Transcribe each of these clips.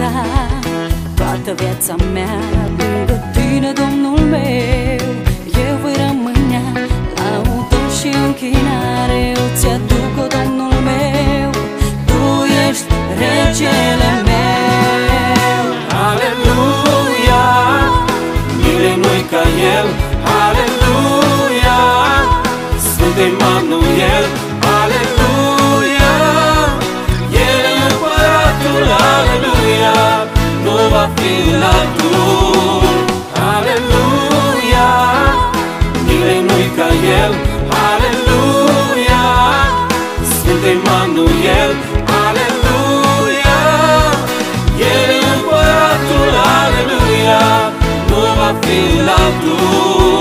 sta toată viața mea lângă tine, Domnul meu. Eu voi rămâne laudă și închinare, eu ți-aduc-o, Domnul meu. Tu ești regele meu. Aleluia, nimeni nu-i ca El. Aleluia, Sfânt Emanuel. Aleluia, El e Împăratul. Aleluia, nu va fi altul. Aleluia, nimeni nu-i ca El. Aleluia, Sfânt Emanuel. Aleluia, El e Împăratul. Aleluia, nu va fi altul.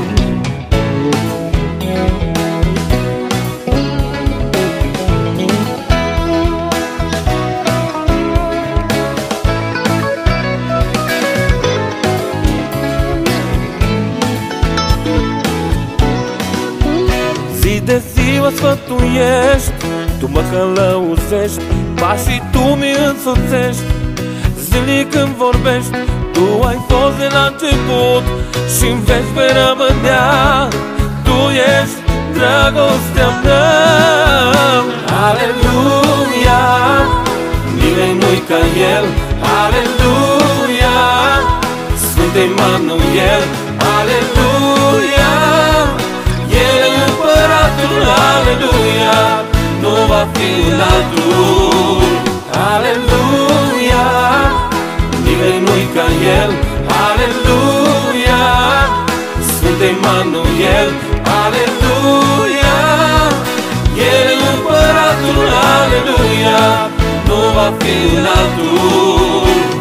Zi de zi o sfătuiești, tu mă călăuzești, pașii tu mi însoțești. Zilnic când vorbești, tu ai fost de la început și-n veci vei rămânea. Tu ești dragostea mea. Aleluia, nimeni nu-i ca El. Aleluia, Sfânt Emanuel. Aleluia, El e Împăratul. Aleluia, nu va fi altul. Aleluia, nimeni nu-i ca El. Aleluia, Sfânt Emanuel. Aleluia, El e Împăratul. Aleluia, nu va fi altul.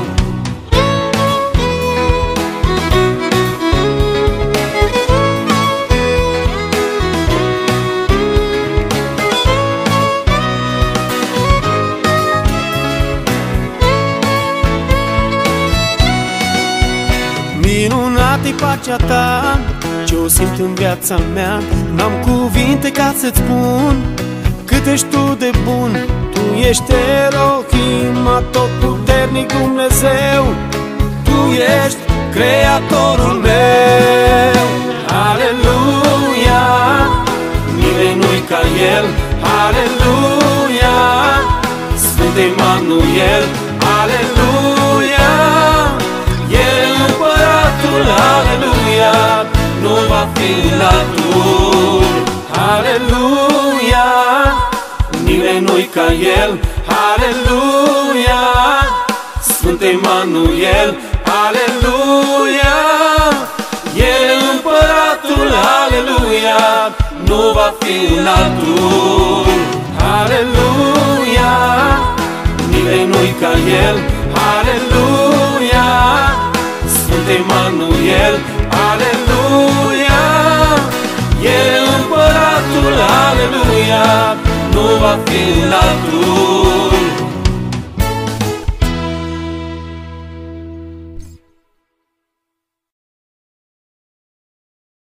Minunat-i pacea ta, ce-o simt în viața mea. N-am cuvinte ca să-ți spun cât ești tu de bun. Tu ești Elohim, atotputernic Dumnezeu. Tu ești Creatorul meu. Aleluia, nimeni nu-i ca El. Aleluia, Sfânt Emanuel. Aleluia, El e Împăratul. Aleluia, nu va fi altul. Aleluia, nimeni nu-i ca El. Aleluia, Sfânt Emanuel. Aleluia, El e Împăratul. Aleluia, nu va fi altul. Aleluia, nimeni nu-i ca El. Aleluia, Sfânt Emanuel. Aleluia, El e Împăratul. Aleluia, nu va fi altul.